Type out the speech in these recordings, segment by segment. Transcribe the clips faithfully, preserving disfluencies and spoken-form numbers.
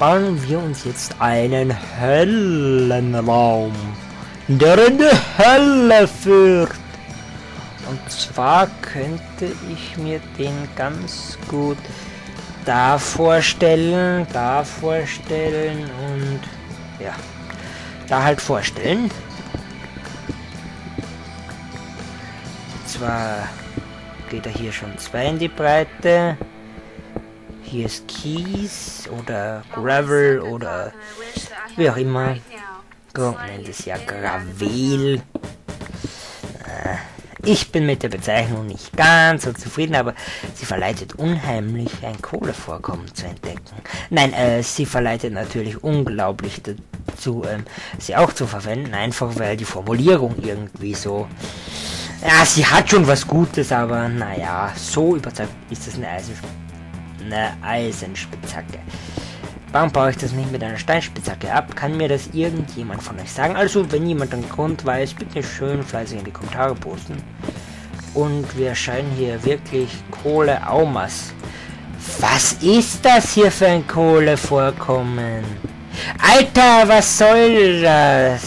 bauen wir uns jetzt einen hellen Raum, der in die Hölle führt. Und zwar könnte ich mir den ganz gut da vorstellen, da vorstellen und ja, da halt vorstellen. Zwar geht er hier schon zwei in die Breite. Hier ist Kies oder Gravel oder wie auch immer. Gronk nennt es ja Gravel. Ich bin mit der Bezeichnung nicht ganz so zufrieden, aber sie verleitet unheimlich, ein Kohlevorkommen zu entdecken. Nein, äh, sie verleitet natürlich unglaublich dazu, ähm, sie auch zu verwenden, einfach weil die Formulierung irgendwie so... Ja, sie hat schon was Gutes, aber naja, so überzeugt ist das eine, Eisen, eine Eisenspitzhacke. Warum baue ich das nicht mit einer Steinspitzhacke ab? Kann mir das irgendjemand von euch sagen? Also, wenn jemand den Grund weiß, bitte schön fleißig in die Kommentare posten. Und wir scheinen hier wirklich Kohle-Aumas. Was ist das hier für ein Kohlevorkommen? Alter, was soll das?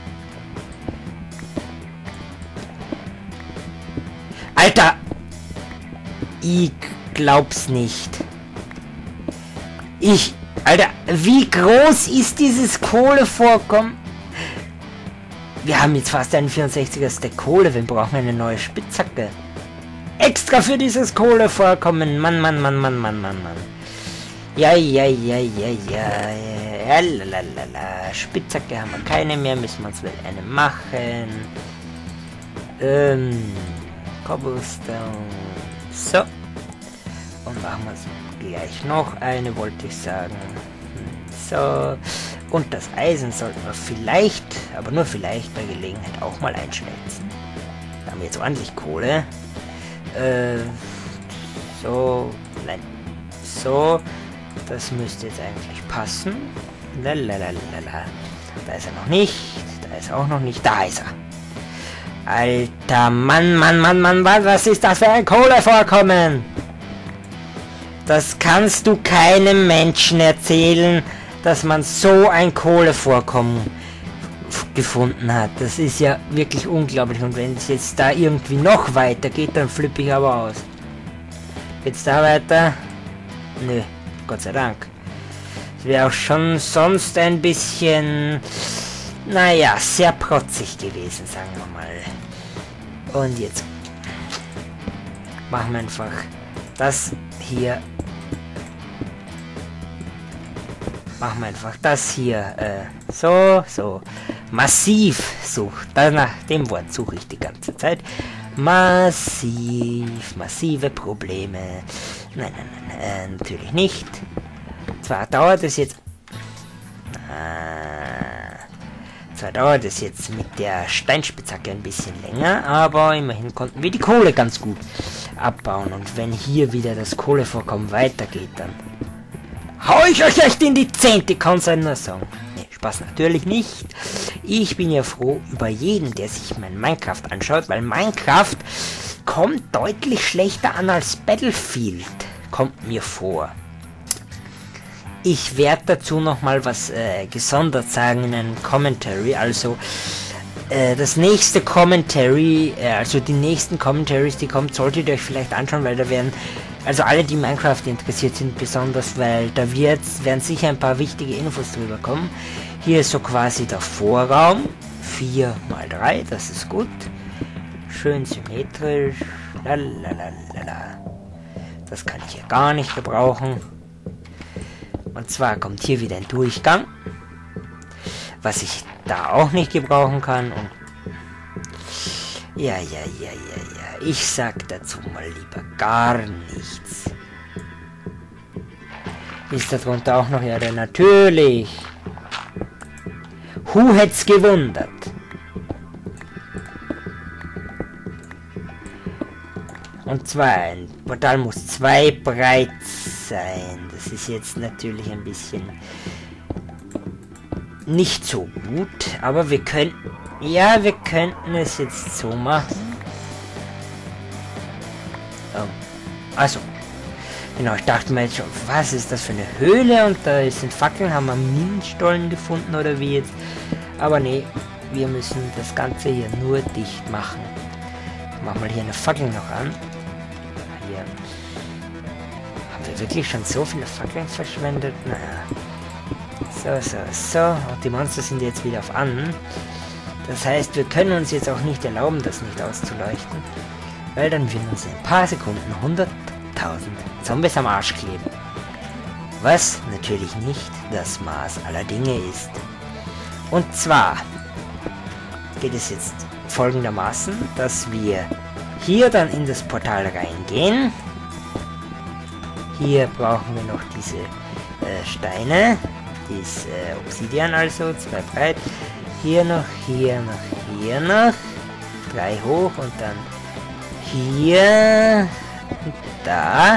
Alter! Ich glaub's nicht. Ich... Alter, wie groß ist dieses Kohlevorkommen? Wir haben jetzt fast einen vierundsechziger Stack Kohle. Wir brauchen eine neue Spitzhacke. Extra für dieses Kohlevorkommen. Mann, Mann, Mann, Mann, Mann, Mann, Mann. Ja, ja, ja, ja, ja. Ja, lalalala. Spitzhacke haben wir keine mehr. Müssen wir uns wel eine machen. Ähm... Cobblestone. So. Und machen wir es gleich noch eine, wollte ich sagen. So. Und das Eisen sollten wir vielleicht, aber nur vielleicht bei Gelegenheit auch mal einschmelzen. Da haben wir jetzt ordentlich Kohle. Äh, so. Nein. So. Das müsste jetzt eigentlich passen. Lalalala. Da ist er noch nicht. Da ist er auch noch nicht. Da ist er. Alter Mann, Mann, Mann, Mann, was, was ist das für ein Kohlevorkommen? Das kannst du keinem Menschen erzählen, dass man so ein Kohlevorkommen gefunden hat. Das ist ja wirklich unglaublich. Und wenn es jetzt da irgendwie noch weiter geht, dann flippe ich aber aus. Geht's da weiter? Nö, Gott sei Dank. Es wäre auch schon sonst ein bisschen... Naja, sehr protzig gewesen, sagen wir mal. Und jetzt machen wir einfach das hier. Machen wir einfach das hier. Äh, so, so. Massiv sucht. Nach dem Wort suche ich die ganze Zeit. Massiv. Massive Probleme. Nein, nein, nein, äh, natürlich nicht. Zwar dauert es jetzt... Äh, Zwar dauert es jetzt mit der Steinspitzhacke ein bisschen länger, aber immerhin konnten wir die Kohle ganz gut abbauen. Und wenn hier wieder das Kohlevorkommen weitergeht, dann hau ich euch echt in die Zehnte, kann sein nur sagen. Nee, Spaß natürlich nicht. Ich bin ja froh über jeden, der sich mein Minecraft anschaut, weil Minecraft kommt deutlich schlechter an als Battlefield, kommt mir vor. Ich werde dazu noch mal was äh, gesondert sagen in einem Commentary, also äh, das nächste Commentary, äh, also die nächsten Commentaries, die kommt, solltet ihr euch vielleicht anschauen, weil da werden, also alle, die Minecraft interessiert sind, besonders, weil da wird, werden sicher ein paar wichtige Infos drüber kommen. Hier ist so quasi der Vorraum, vier mal drei, das ist gut, schön symmetrisch, lalalala. Das kann ich hier gar nicht gebrauchen. Und zwar kommt hier wieder ein Durchgang, was ich da auch nicht gebrauchen kann. Und ja, ja, ja, ja, ja, ich sag dazu mal lieber gar nichts. Ist darunter auch noch Erde? Natürlich. Who hätt's gewundert? Und zwar, ein Portal muss zwei breit sein. Das ist jetzt natürlich ein bisschen nicht so gut, aber wir könnten, ja, wir könnten es jetzt so machen. Oh. Also, Genau, ich dachte mir jetzt schon, was ist das für eine Höhle? Und da sind Fackeln, haben wir Minenstollen gefunden oder wie jetzt? Aber nee, wir müssen das Ganze hier nur dicht machen. Machen wir hier eine Fackel noch an. Hier. Haben wir wirklich schon so viele Fackeln verschwendet? Naja. So, so, so. Und die Monster sind jetzt wieder auf an. Das heißt, wir können uns jetzt auch nicht erlauben, das nicht auszuleuchten. Weil dann würden uns in ein paar Sekunden hunderttausend Zombies am Arsch kleben. Was natürlich nicht das Maß aller Dinge ist. Und zwar geht es jetzt folgendermaßen, dass wir hier dann in das Portal reingehen. Hier brauchen wir noch diese äh, Steine. Dieses äh, Obsidian also, zwei breit. Hier noch, hier noch, hier noch. Drei hoch und dann hier und da.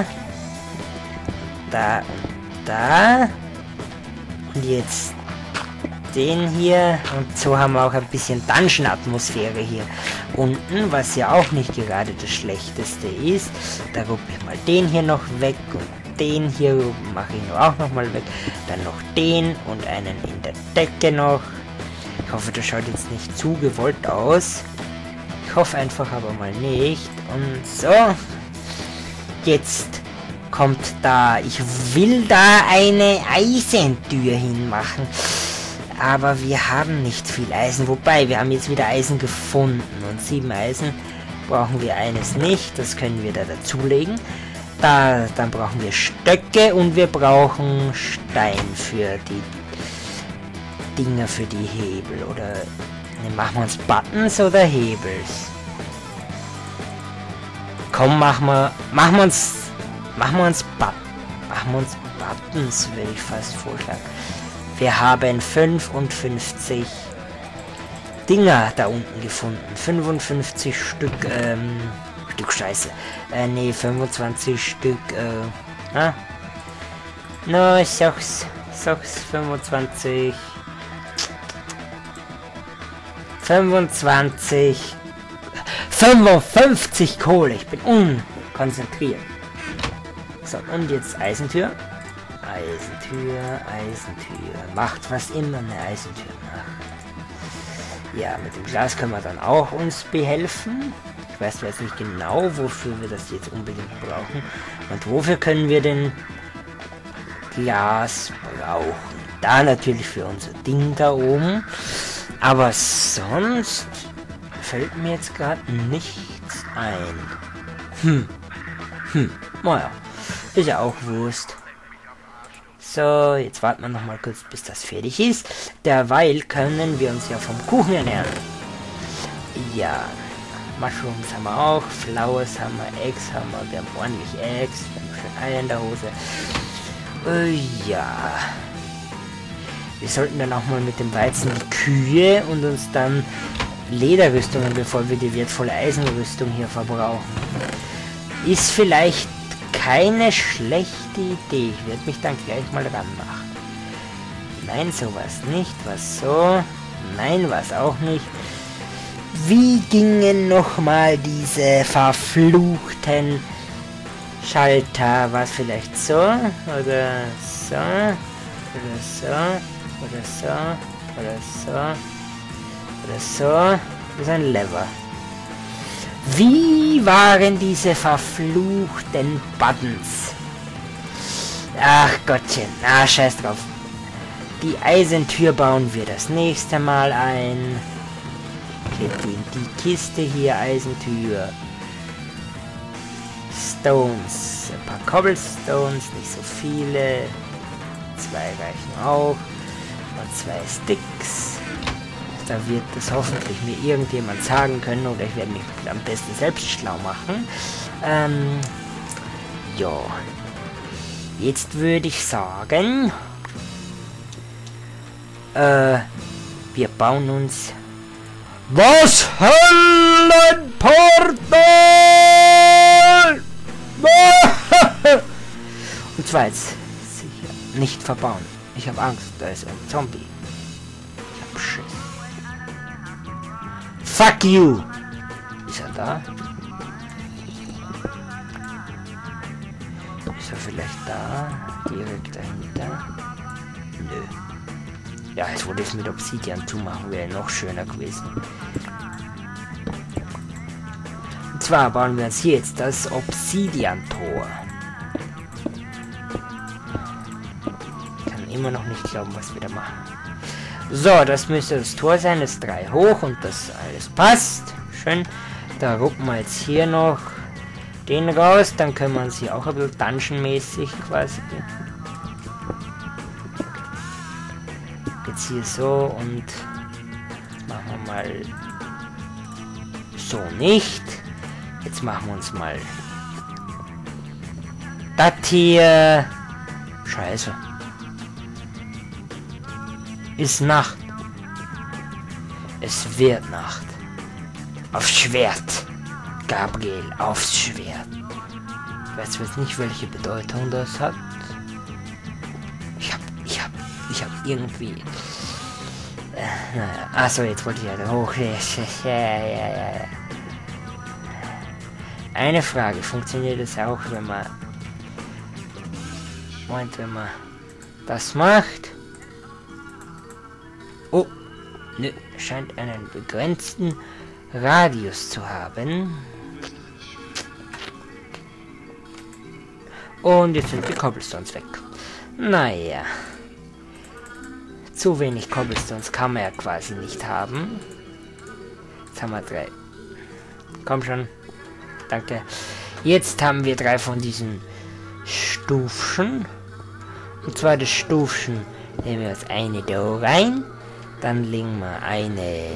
Da und da. Und jetzt den hier. Und so haben wir auch ein bisschen Dungeon-Atmosphäre hier unten, was ja auch nicht gerade das Schlechteste ist. Da ruppe ich mal den hier noch weg und den hier mache ich auch noch mal weg. Dann noch den und einen in der Decke noch. Ich hoffe, das schaut jetzt nicht zu gewollt aus. Ich hoffe einfach aber mal nicht. Und so. Jetzt kommt da. Ich will da eine Eisentür hinmachen. Aber wir haben nicht viel Eisen. Wobei, wir haben jetzt wieder Eisen gefunden. Und sieben Eisen brauchen wir eines nicht. Das können wir da dazulegen. Da, dann brauchen wir Stöcke und wir brauchen Stein für die Dinger, für die Hebel. Oder ne, machen wir uns Buttons oder Hebels? Komm, machen wir, machen wir uns, machen wir uns Buttons. Machen wir uns Buttons, will ich fast vorschlagen. Wir haben fünfundfünfzig Dinger da unten gefunden. fünfundfünfzig Stück, ähm, Stück Scheiße. Äh, nee, fünfundzwanzig Stück, äh, ah. No, Socks, Socks, fünfundzwanzig. fünfundzwanzig. fünfundfünfzig Kohle. Ich bin unkonzentriert. So, und jetzt Eisentür. Eisentür, Eisentür. Macht, was immer eine Eisentür macht. Ja, mit dem Glas können wir dann auch uns behelfen. Ich weiß jetzt nicht genau, wofür wir das jetzt unbedingt brauchen. Und wofür können wir denn Glas brauchen? Da natürlich für unser Ding da oben. Aber sonst fällt mir jetzt gerade nichts ein. Hm. Hm. Naja. Ist ja auch Wurst. So, jetzt warten wir noch mal kurz, bis das fertig ist. Derweil können wir uns ja vom Kuchen ernähren. Ja. Mushrooms haben wir auch. Flowers haben wir. Eggs haben wir. Wir haben ordentlich Eggs. Wir haben schon Eier in der Hose. Äh, ja. Wir sollten dann auch mal mit dem Weizen die Kühe und uns dann Lederrüstungen, bevor wir die wertvolle Eisenrüstung hier verbrauchen. Ist vielleicht keine schlechte Idee. Ich werde mich dann gleich mal ranmachen. Nein, sowas nicht. Was so? Nein, was auch nicht. Wie gingen nochmal diese verfluchten Schalter? Was vielleicht so? Oder so? Oder so? Oder so? Oder so? Oder so? Das ist ein Lever. Wie waren diese verfluchten Buttons? Ach Gottchen, ah, scheiß drauf. Die Eisentür bauen wir das nächste Mal ein. Klebt die in die Kiste hier, Eisentür. Stones, ein paar Cobblestones, nicht so viele. Zwei reichen auch. Und zwei Sticks. Da wird das hoffentlich mir irgendjemand sagen können oder ich werde mich am besten selbst schlau machen. Ähm, ja. Jetzt würde ich sagen, äh, wir bauen uns das Höllenportal! Und zwar jetzt sicher nicht verbauen. Ich habe Angst, da ist ein Zombie. Ich hab Schiss. Fuck you! Ist er da? So, vielleicht da, direkt dahinter. Nö. Ja, jetzt wollte ich es mit Obsidian zumachen, wäre noch schöner gewesen. Und zwar bauen wir uns hier jetzt das Obsidian-Tor. Ich kann immer noch nicht glauben, was wir da machen. So, das müsste das Tor sein, das drei hoch und das alles passt. Schön. Da rucken wir jetzt hier noch den raus, dann können wir uns hier auch ein bisschen Dungeon-mäßig quasi. Jetzt hier so und jetzt machen wir mal so nicht. Jetzt machen wir uns mal das hier. Scheiße. Ist Nacht. Es wird Nacht. Aufs Schwert. Gabriel, aufs Schwert. Ich weiß jetzt nicht, welche Bedeutung das hat. Ich hab, ich hab, ich hab irgendwie... Äh, naja, achso, jetzt wollte ich ja da hoch. Ja, ja, ja, ja. Eine Frage, funktioniert das auch, wenn man... Moment, wenn man das macht? Oh, nö, scheint einen begrenzten Radius zu haben. Und jetzt sind die Cobblestones weg. Naja. Zu wenig Cobblestones kann man ja quasi nicht haben. Jetzt haben wir drei. Komm schon. Danke. Jetzt haben wir drei von diesen Stufchen. Und zwar das Stufchen nehmen wir uns eine da rein. Dann legen wir eine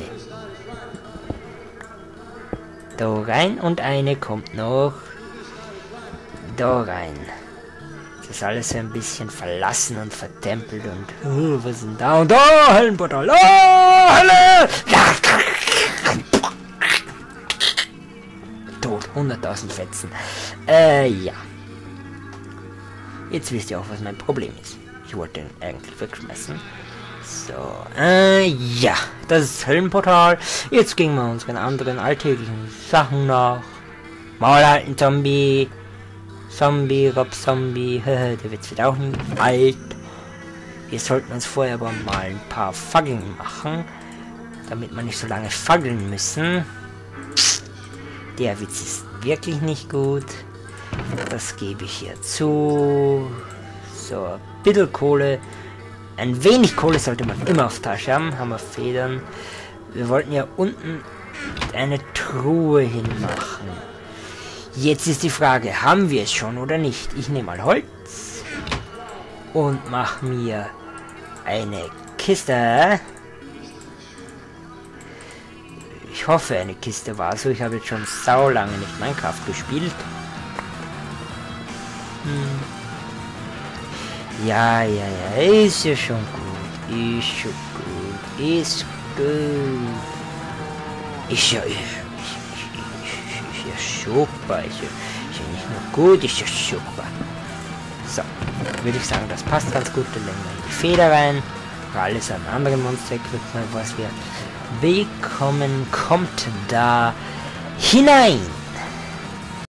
da rein und eine kommt noch da rein. Das ist alles so ein bisschen verlassen und vertempelt und uh, was ist denn da und da? Höllenportal! Oh, Hölle! Tot, hunderttausend Fetzen. Äh, ja. Jetzt wisst ihr auch, was mein Problem ist. Ich wollte den eigentlich wegschmeißen. So, äh, ja, das ist das Höllenportal. Jetzt gehen wir unseren anderen alltäglichen Sachen nach. Maul halten, Zombie. Zombie, Rob Zombie. Der Witz wird auch nicht alt. Wir sollten uns vorher aber mal ein paar Fackeln machen. Damit wir nicht so lange fackeln müssen. Der Witz ist wirklich nicht gut. Das gebe ich hier zu. So, ein bisschen Kohle. Ein wenig Kohle sollte man immer auf Tasche haben. Haben wir Federn. Wir wollten ja unten eine Truhe hinmachen. Jetzt ist die Frage, haben wir es schon oder nicht? Ich nehme mal Holz und mache mir eine Kiste. Ich hoffe, eine Kiste war so. Ich habe jetzt schon sau lange nicht Minecraft gespielt. Hm. Ja, ja, ja, ist ja schon gut. Ist schon gut. Ist gut. Ist ja, ist, ist, ist, ist ja super. Ist ja, ist ja nicht nur gut, ist ja super. So, würde ich sagen, das passt ganz gut. Dann legen wir die Feder rein. Alles an anderen Monster-Equipment, was wir bekommen, kommt da hinein.